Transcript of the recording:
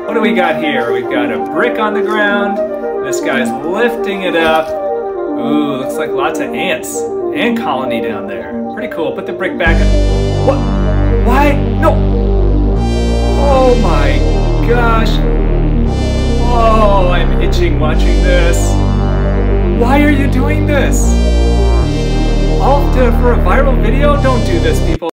What do we got here? We've got a brick on the ground. This guy's lifting it up. Ooh, looks like lots of ants. Ant colony down there. Pretty cool. Put the brick back up. What? Why? No! Oh my gosh. Oh, I'm itching watching this. Why are you doing this? All for a viral video? Don't do this, people.